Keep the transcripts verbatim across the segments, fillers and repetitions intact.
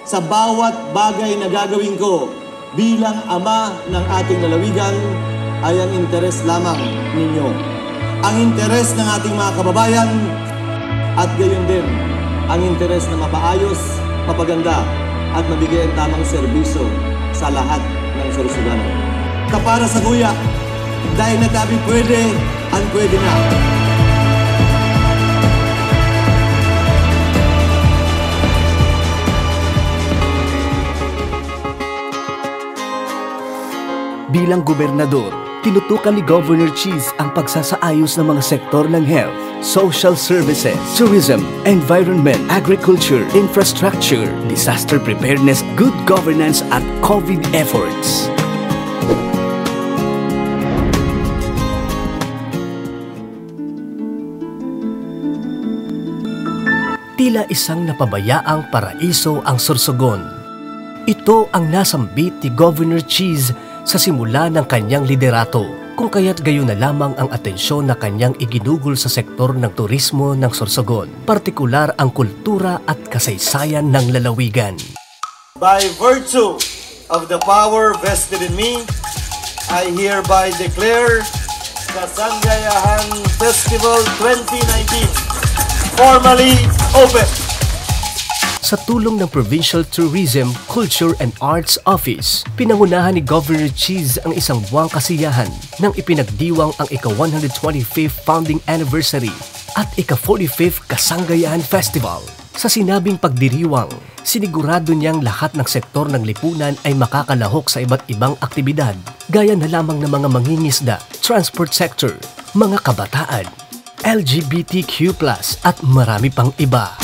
sa bawat bagay na gagawin ko bilang ama ng ating lalawigan ay ang interes lamang ninyo. Ang interes ng ating mga kababayan at gayon din ang interes na mapaayos, mapaganda at mabigay ang tamang serbisyo sa lahat ng Sorsogon. Kapara sa kuya, dahil natabi pwede, ang pwede na. Bilang gobernador, tinutukan ni Governor Cheese ang pagsasaayos ng mga sektor ng health, social services, tourism, environment, agriculture, infrastructure, disaster preparedness, good governance at COVID efforts. Tila isang napabayaang paraiso ang Sorsogon. Ito ang nasambit ni Governor Cheese sa simula ng kanyang liderato, kung kaya't gayon na lamang ang atensyon na kanyang iginugol sa sektor ng turismo ng Sorsogon, partikular ang kultura at kasaysayan ng lalawigan. By virtue of the power vested in me, I hereby declare Kasanggayahan Festival twenty nineteen formally open. Sa tulong ng Provincial Tourism, Culture and Arts Office, pinangunahan ni Governor Cheese ang isang buwang kasiyahan nang ipinagdiwang ang ika-one hundred twenty-fifth founding anniversary at ika-forty-fifth Kasanggayahan Festival. Sa sinabing pagdiriwang, sinigurado niyang lahat ng sektor ng lipunan ay makakalahok sa iba't ibang aktibidad, gaya na lamang ng mga mangingisda, transport sector, mga kabataan, L G B T Q plus at marami pang iba.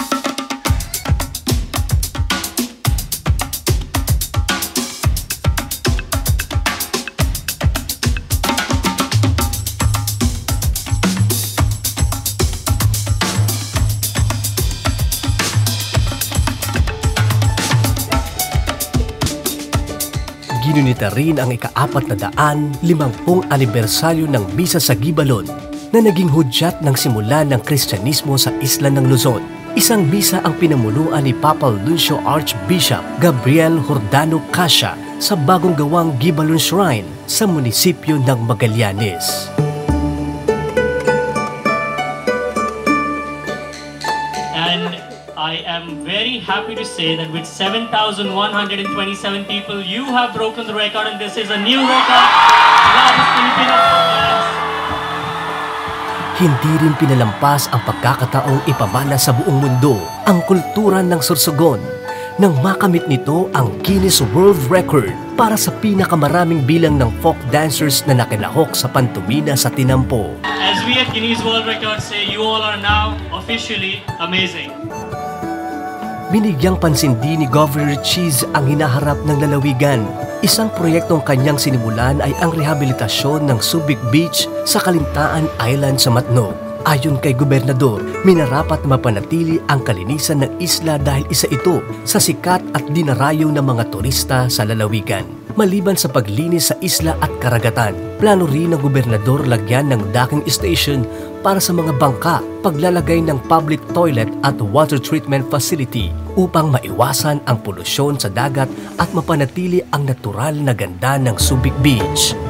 Ginunita rin ang ika-apat na daan, limampung anibersaryo ng Misa sa Gibalon na naging hudyat ng simula ng Kristyanismo sa isla ng Luzon. Isang misa ang pinamunuan ni Papal Nuncio Archbishop Gabriel Jordano Cascia sa bagong gawang Gibalon Shrine sa munisipyo ng Magallanes. I am very happy to say that with seven thousand one hundred twenty-seven people, you have broken the record and this is a new record. Hindi rin pinalampas ang pagkakataong ipamana sa buong mundo ang kultura ng Sorsogon nang makamit nito ang Guinness World Record para sa pinakamaraming bilang ng folk dancers na nakinahok sa pantumina sa Tinampo. As we at Guinness World Record say, you all are now officially amazing. Binigyang pansin din ni Governor Cheese ang hinaharap ng lalawigan. Isang proyektong kanyang sinimulan ay ang rehabilitasyon ng Subic Beach sa Kalintaan Island sa Matnog. Ayon kay Gobernador, minarapat mapanatili ang kalinisan ng isla dahil isa ito sa sikat at dinarayo ng mga turista sa lalawigan. Maliban sa paglinis sa isla at karagatan, plano rin ng gobernador lagyan ng docking station para sa mga bangka, paglalagay ng public toilet at water treatment facility upang maiwasan ang polusyon sa dagat at mapanatili ang natural na ganda ng Subic Beach.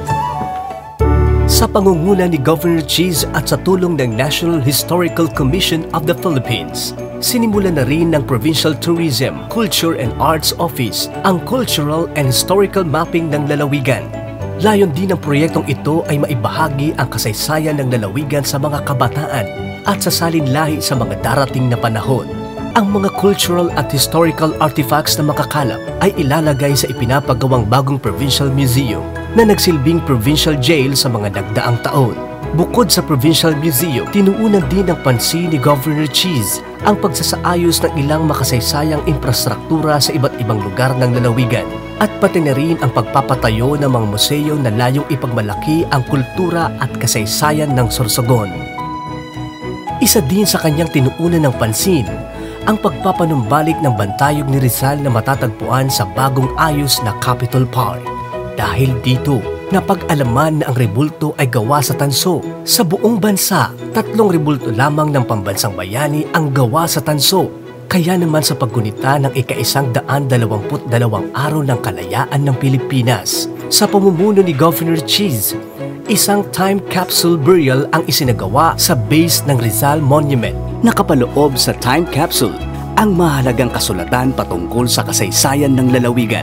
Sa pangunguna ni Governor Cheese at sa tulong ng National Historical Commission of the Philippines, sinimula na rin ng Provincial Tourism, Culture and Arts Office ang cultural and historical mapping ng lalawigan. Layon din ng proyektong ito ay maibahagi ang kasaysayan ng lalawigan sa mga kabataan at sasalinlahi sa mga darating na panahon. Ang mga cultural at historical artifacts na makakalap ay ilalagay sa ipinapagawang bagong Provincial Museum na nagsilbing Provincial Jail sa mga nagdaang taon. Bukod sa Provincial Museum, tinuunan din ng pansin ni Governor Cheese ang pagsasaayos ng ilang makasaysayang infrastruktura sa iba't ibang lugar ng lalawigan at pati na rin ang pagpapatayo ng mga museo na layong ipagmalaki ang kultura at kasaysayan ng Sorsogon. Isa din sa kanyang tinuunan ng pansin ang pagpapanumbalik ng bantayog ni Rizal na matatagpuan sa bagong ayos na Capitol Park. Dahil dito, napag-alaman na ang rebulto ay gawa sa tanso. Sa buong bansa, tatlong rebulto lamang ng pambansang bayani ang gawa sa tanso. Kaya naman sa paggunita ng ika-isang daan dalawamput dalawang araw ng kalayaan ng Pilipinas, sa pamumuno ni Governor Cheese, isang time capsule burial ang isinagawa sa base ng Rizal Monument. Nakapaloob sa time capsule ang mahalagang kasulatan patungkol sa kasaysayan ng lalawigan.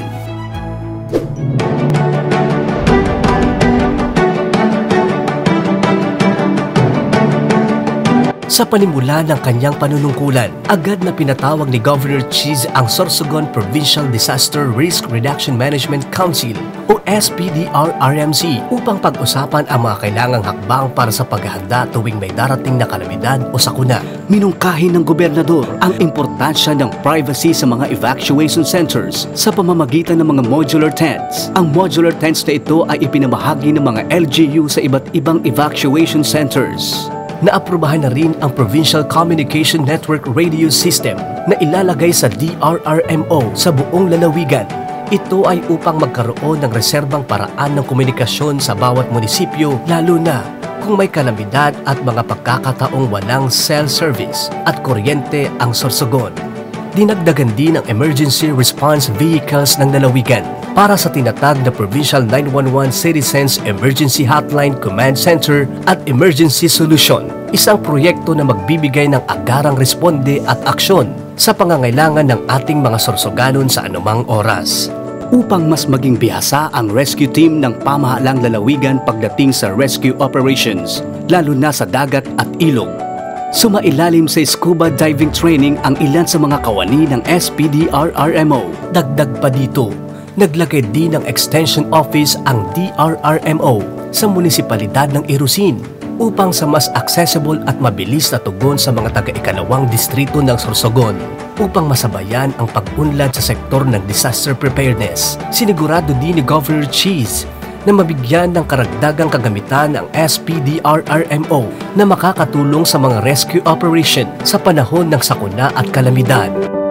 Sa panimula ng kanyang panunungkulan, agad na pinatawag ni Governor Cheese ang Sorsogon Provincial Disaster Risk Reduction Management Council o S P D R R M C upang pag-usapan ang mga kailangang hakbang para sa paghahanda tuwing may darating na kalamidad o sakuna. Minungkahi ng gobernador ang importansya ng privacy sa mga evacuation centers sa pamamagitan ng mga modular tents. Ang modular tents na ito ay ipinamahagi ng mga L G U sa iba't ibang evacuation centers. Naaprubahan na rin ang Provincial Communication Network Radio System na ilalagay sa D R R M O sa buong lalawigan. Ito ay upang magkaroon ng reserbang paraan ng komunikasyon sa bawat munisipyo, lalo na kung may kalamidad at mga pagkakataong walang cell service at kuryente ang Sorsogon. Dinagdagan din ang emergency response vehicles ng lalawigan para sa tinatag na Provincial nine one one Citizens Emergency Hotline Command Center at Emergency Solution, isang proyekto na magbibigay ng agarang responde at aksyon sa pangangailangan ng ating mga Sorsoganon sa anumang oras. Upang mas maging bihasa ang rescue team ng pamahalang lalawigan pagdating sa rescue operations, lalo na sa dagat at ilog. Sumailalim sa scuba diving training ang ilan sa mga kawani ng S P D R R M O. Dagdag pa dito, naglagay din ng extension office ang D R R M O sa munisipalidad ng Irusin upang sa mas accessible at mabilis na tugon sa mga taga-ikalawang distrito ng Sorsogon upang masabayan ang pag-unlad sa sektor ng disaster preparedness. Sinigurado din ni Governor Cheese na mabigyan ng karagdagang kagamitan ang S P D R R M O na makakatulong sa mga rescue operation sa panahon ng sakuna at kalamidad.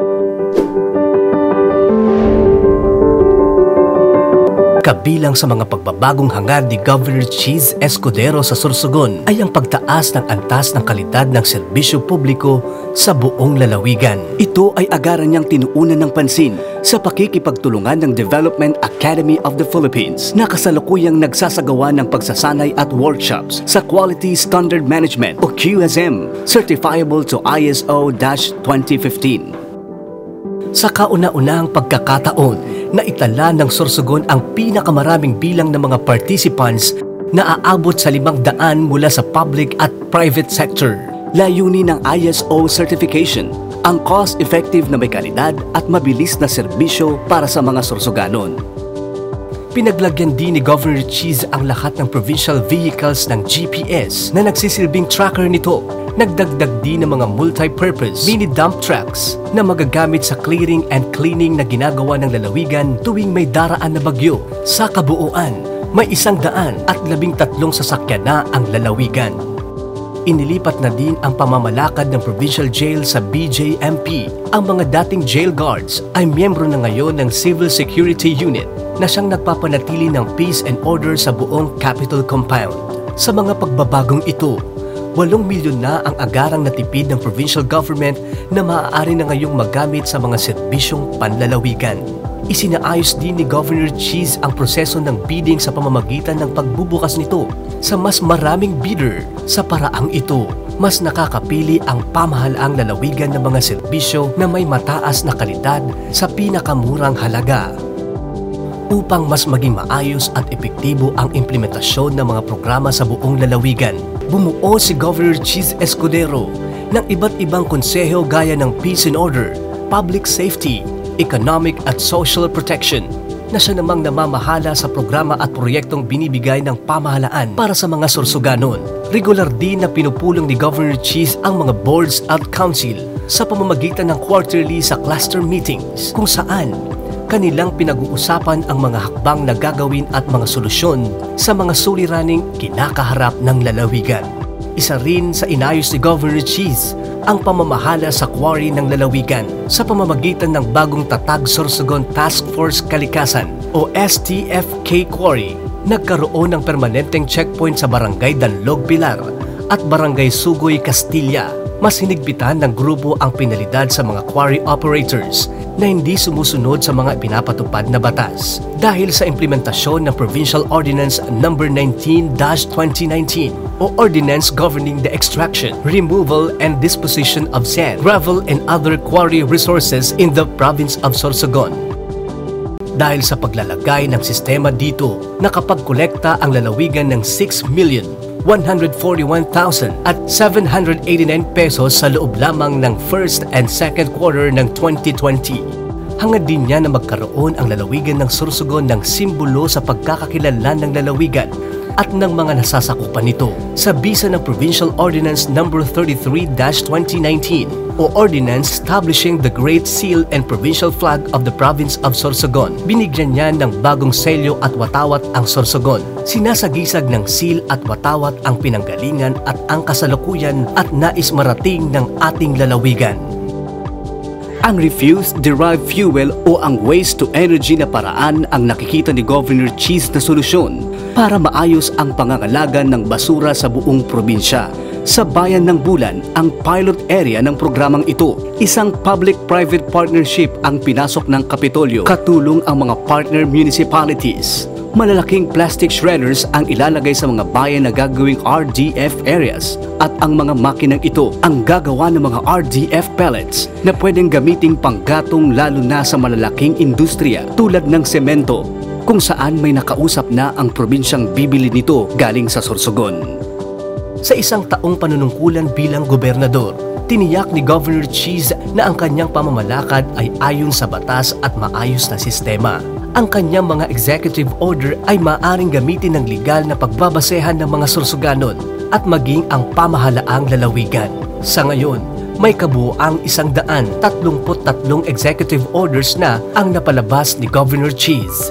Kabilang sa mga pagbabagong hangad ni Governor Cheese Escudero sa Sorsogon ay ang pagtaas ng antas ng kalidad ng serbisyo publiko sa buong lalawigan. Ito ay agaran niyang tinuunan ng pansin sa pakikipagtulungan ng Development Academy of the Philippines na kasalukuyang nagsasagawa ng pagsasanay at workshops sa Quality Standard Management o Q S M, certifiable to I S O twenty fifteen. Sa kauna-unahang pagkakataon, naitala ng Sorsogon ang pinakamaraming bilang ng mga participants na aabot sa limang daan mula sa public at private sector. Layunin ng I S O certification, ang cost-effective na may kalidad at mabilis na serbisyo para sa mga Sorsoganon. Pinaglagyan din ni Governor Cheese ang lahat ng provincial vehicles ng G P S na nagsisilbing tracker nito. Nagdagdag din ng mga multi-purpose mini dump trucks na magagamit sa clearing and cleaning na ginagawa ng lalawigan tuwing may daraan na bagyo. Sa kabuuan, may isang daan at labing tatlong sasakyan na ang lalawigan. Inilipat na din ang pamamalakad ng provincial jail sa B J M P. Ang mga dating jail guards ay miyembro na ngayon ng Civil Security Unit na siyang nagpapanatili ng peace and order sa buong Capitol Compound. Sa mga pagbabagong ito, walong milyon na ang agarang natipid ng provincial government na maaari na ngayong magamit sa mga serbisyong panlalawigan. Isinaayos din ni Governor Cheese ang proseso ng bidding sa pamamagitan ng pagbubukas nito sa mas maraming bidder. Sa paraang ito, mas nakakapili ang pamahalaang lalawigan ng mga serbisyo na may mataas na kalidad sa pinakamurang halaga. Upang mas maging maayos at epektibo ang implementasyon ng mga programa sa buong lalawigan, bumuo si Governor Cheese Escudero ng iba't ibang konseho gaya ng Peace and Order, Public Safety, Economic at Social Protection na siya namang namamahala sa programa at proyektong binibigay ng pamahalaan para sa mga Sorsoganon. Regular din na pinupulong ni Governor Cheese ang mga boards at council sa pamamagitan ng quarterly sa cluster meetings kung saan kanilang pinag-uusapan ang mga hakbang na gagawin at mga solusyon sa mga suliraning kinakaharap ng lalawigan. Isa rin sa inayos ni Governor Cheese ang pamamahala sa quarry ng lalawigan sa pamamagitan ng bagong Tatag Sorsogon Task Force Kalikasan o S T F K Quarry. Nagkaroon ng permanenteng checkpoint sa Barangay Danlog Pilar at Barangay Sugoy Castilla. mas hinigpitan ng grupo ang penalidad sa mga quarry operators na hindi sumusunod sa mga pinapatupad na batas dahil sa implementasyon ng Provincial Ordinance number nineteen dash twenty nineteen o Ordinance Governing the Extraction, Removal and Disposition of Sand, Gravel and Other Quarry Resources in the Province of Sorsogon. Dahil sa paglalagay ng sistema dito, nakapagkolekta ang lalawigan ng six million one hundred forty-one thousand at seven hundred eighty-nine pesos sa loob lamang ng first and second quarter ng twenty twenty. Hangad din niya na magkaroon ang lalawigan ng Sorsogon ng simbolo sa pagkakakilanlan ng lalawigan at ng mga nasasakupan nito sa bisa ng Provincial Ordinance number thirty-three dash twenty nineteen o Ordinance Establishing the Great Seal and Provincial Flag of the Province of Sorsogon. Binigyan niya ng bagong selyo at watawat ang Sorsogon. Sinasagisag ng seal at watawat ang pinanggalingan at ang kasalukuyan at nais marating ng ating lalawigan. Ang refuse-derived fuel o ang waste-to-energy na paraan ang nakikita ni Governor Cheese na solusyon para maayos ang pangangalaga ng basura sa buong probinsya. Sa Bayan ng Bulan, ang pilot area ng programang ito, isang public-private partnership ang pinasok ng Kapitolyo, katulong ang mga partner municipalities. Malalaking plastic shredders ang ilalagay sa mga bayan na gagawing R D F areas at ang mga makinang ito ang gagawa ng mga R D F pellets na pwedeng gamiting panggatong lalo na sa malalaking industriya tulad ng semento, kung saan may nakausap na ang probinsyang bibili nito galing sa Sorsogon. Sa isang taong panunungkulan bilang gobernador, tiniyak ni Governor Cheese na ang kanyang pamamalakad ay ayon sa batas at maayos na sistema. Ang kanyang mga executive order ay maaring gamitin ng legal na pagbabasehan ng mga Sorsoganon at maging ang pamahalaang lalawigan. Sa ngayon, may kabuuang isang daan tatlumput tatlong executive orders na ang napalabas ni Governor Cheese.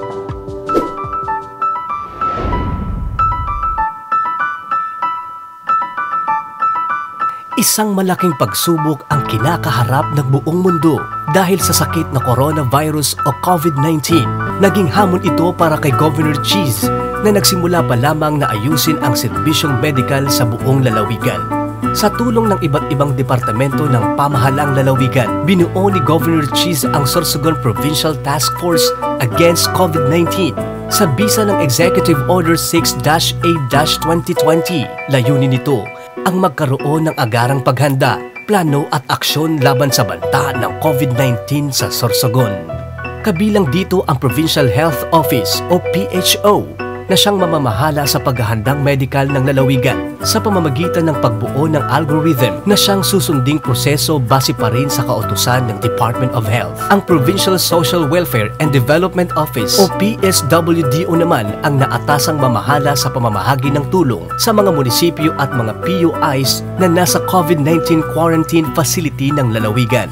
Isang malaking pagsubok ang kinakaharap ng buong mundo dahil sa sakit na coronavirus o COVID nineteen. Naging hamon ito para kay Governor Cheese na nagsimula pa lamang na ayusin ang serbisyong medikal sa buong lalawigan. Sa tulong ng iba't ibang departamento ng pamahalang lalawigan, binuo ni Governor Cheese ang Sorsogon Provincial Task Force Against COVID nineteen sa bisa ng Executive Order six dash eight dash twenty twenty. Layunin nito ang magkaroon ng agarang paghanda, plano at aksyon laban sa banta ng COVID nineteen sa Sorsogon. Kabilang dito ang Provincial Health Office o P H O na siyang mamamahala sa paghahandang medikal ng lalawigan sa pamamagitan ng pagbuo ng algorithm na siyang susunding proseso base pa rin sa kautusan ng Department of Health. Ang Provincial Social Welfare and Development Office o P S W D O naman ang naatasang mamahala sa pamamahagi ng tulong sa mga munisipyo at mga P U Is na nasa COVID nineteen quarantine facility ng lalawigan.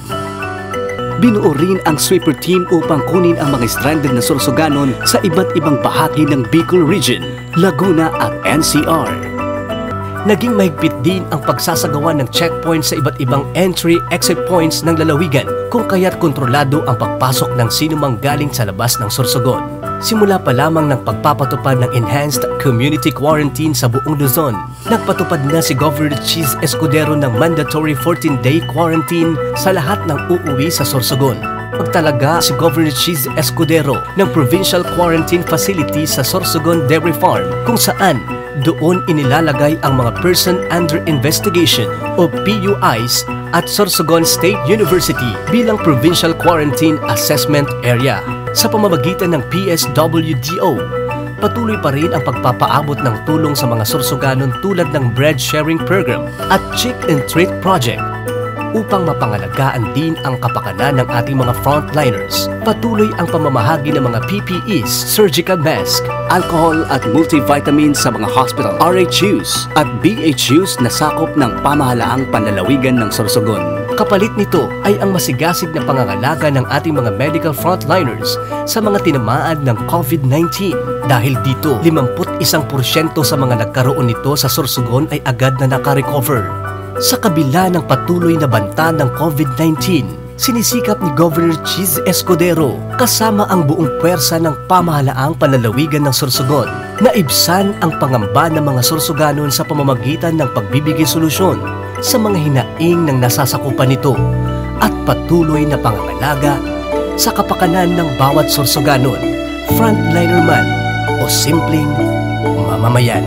Binuo rin ang sweeper team upang kunin ang mga stranded na Sorsoganon sa iba't ibang bahagi ng Bicol Region, Laguna at N C R. Naging mahigpit din ang pagsasagawa ng checkpoints sa iba't ibang entry-exit points ng lalawigan kung kaya't kontrolado ang pagpasok ng sinumang galing sa labas ng Sorsogon. Simula pa lamang ng pagpapatupad ng Enhanced Community Quarantine sa buong Luzon, nagpatupad na si Governor Cheese Escudero ng mandatory fourteen day quarantine sa lahat ng uuwi sa Sorsogon. Pagtalaga si Governor Cheese Escudero ng Provincial Quarantine Facility sa Sorsogon Dairy Farm kung saan doon inilalagay ang mga person under investigation o P U Is at Sorsogon State University bilang Provincial Quarantine Assessment Area. Sa pamamagitan ng P S W D O, patuloy pa rin ang pagpapaabot ng tulong sa mga Sorsoganon tulad ng bread sharing program at Chick and Treat Project upang mapangalagaan din ang kapakanan ng ating mga frontliners. Patuloy ang pamamahagi ng mga P P Es, surgical mask, alcohol at multivitamins sa mga hospital, R H Us at B H Us na sakop ng pamahalaang panlalawigan ng Sorsogon. Kapalit nito ay ang masigasig na pangangalaga ng ating mga medical frontliners sa mga tinamaan ng COVID nineteen. Dahil dito, limampu't isang porsyento sa mga nagkaroon nito sa Sorsogon ay agad na nakarecover. Sa kabila ng patuloy na banta ng COVID nineteen, sinisikap ni Governor Cheese Escudero kasama ang buong puwersa ng pamahalaang panlalawigan ng Sorsogon na ibsan ang pangamba ng mga Sorsoganon sa pamamagitan ng pagbibigay solusyon sa mga hinaing ng nasasakupan nito at patuloy na pangangalaga sa kapakanan ng bawat Sorsoganon, frontliner man o simpleng mamamayan.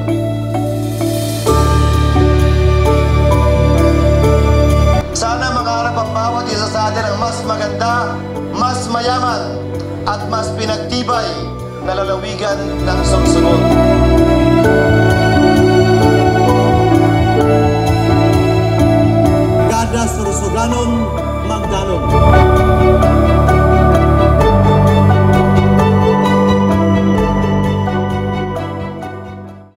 Sana makaharap ang bawat isa sa atin ang mas maganda, mas mayaman, at mas pinagtibay na lalawigan ng Sorsogon. Kada Sorsoganon, magdanon.